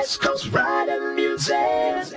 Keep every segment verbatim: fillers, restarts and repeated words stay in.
West Coast riding music.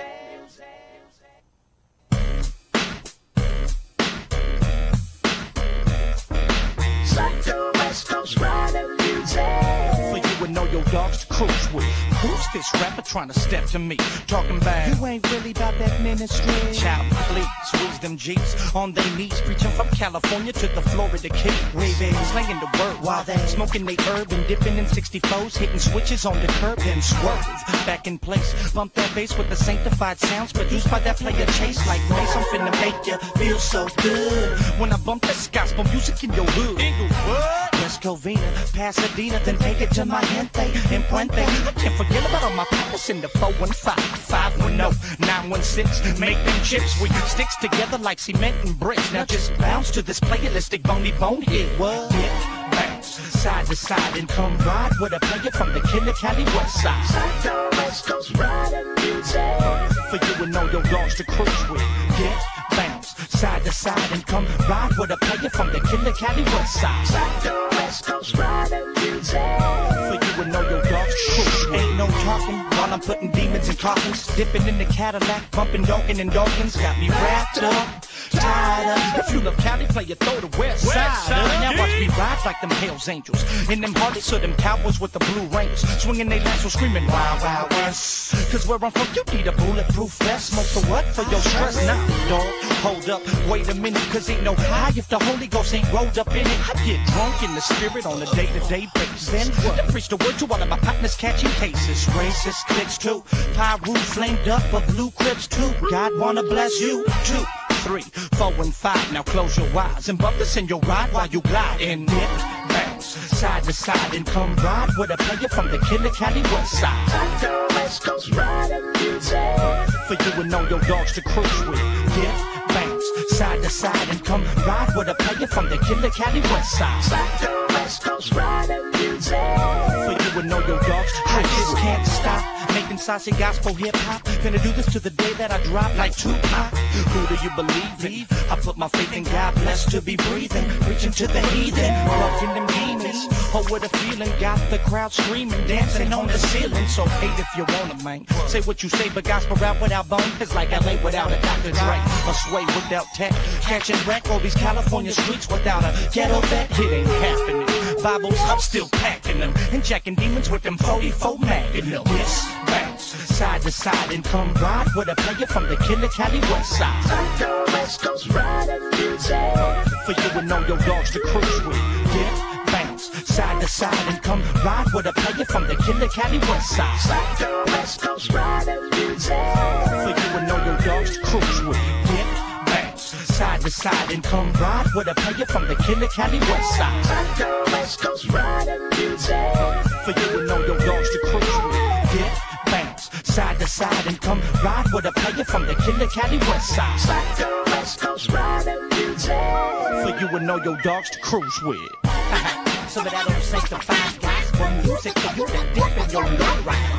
Psycho West Coast riding music. For you and know your dogs to cruise with. Who's this rapper trying to step to me? Talking about you ain't really about that ministry. Child, please, squeeze them G's on their knees, preaching from California to the Florida Keys. Waving, slinging the word while they smoking they herb and dipping in sixty-fours, hitting switches on the curb, then swerve back in place. Bump that bass with the sanctified sounds produced by that player Chase. Like Mace, I'm finna make you feel so good when I bump this gospel music in your hood. Inglewood, West Covina, Pasadena, then take it to my gente and Puente. I can't forget about all my partners in the four one five, five one zero, nine one six. Make them chips, we sticks together like cement and bricks. Now just bounce to this playalistic bony bone hit. What? Hit, bounce, side to side and come ride with a player from the Killer Cali West Side. Psycho West Coast riding music. For you and know your dogs to cruise with. Get bounce, side to side and come ride with a player from the Killer Cali West Side. Psycho West Coast riding music. For you and know your dogs to cruise with. Ain't no talking while I'm putting demons in coffins. Dipping in the Cadillac, bumping Dunkin' and Dawkins. Got me wrapped up, tied up. If you love Cali, play you throw the West Side up. Now watch me ride like them Hells Angels. In them Harleys or them Cowboys with the Blue Rangers. Swinging they lasso screaming Wild Wild West. Cause where I'm from, you need a bulletproof vest. Smoke for what? For your stress. Nah, dog, hold up, wait a minute. Cause ain't no high if the Holy Ghost ain't rolled up in it. I get drunk in the spirit on a day-to-day basis. Then what? Preach the word to all of my partners catching cases. Racist clicks too. Pyro flamed up, but blue crips too. God wanna bless you too. Three, four, and five. Now close your eyes and bump this in your ride while you glide and dip, bounce, side to side and come ride with a player from the Killer Cali West Side. Psycho West Coast riding music. For you and know your dogs to cruise with. Dip, bounce, side to side and come ride with a player from the Killer Cali West Side. Psycho West Coast riding music. For you and know your dogs to cruise. I just can't stop making saucy gospel hip hop. Finna do this to the day that I drop like Tupac. Who do you believe in? I put my faith in God, blessed to be breathing, preaching to the heathen, walking them demons. Oh, what a feeling, got the crowd screaming, dancing on the ceiling. So hate if you wanna, man. Say what you say, but gospel rap without bone is like L A without a Doctor Dre. A sway without tech, catching wreck all these California streets without a ghetto vet. It ain't happening. Bibles, I'm still packing them, injecting demons with them forty-four Magnum. Yes, bounce, side to side and come ride with a player from the Killer Cali West Side. Psycho West Coast riding music. For you and know your dogs to cruise with. Dip, bounce, side to side and come ride with a player from the Killer Cali West Side. Psycho West Coast riding music. For you and know your dogs to cruise with. Dip, bounce, side to side and come ride with a player from the Killer Cali West Side. Psycho West Coast riding music. For you and know your dogs to cruise with. Dip, bounce, side to side and come ride with a player from the Killer Cali West Side. Psycho West Coast riding music. For you and know your dogs to cruise with. Some of that old sanctified gospel music for you to dip in your low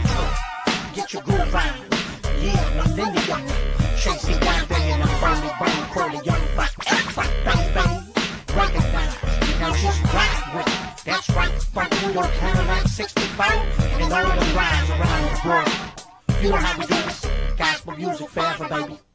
ride. Get your groove on. Yeah, millennium. Chasing down there in a Bernie Brain, Corley Young, forever, baby. Break it down. Now just ride with it. That's right. Bump through your Cadillac sixty-four and all the rides around the world. You know how we do this. Gospel music forever, baby.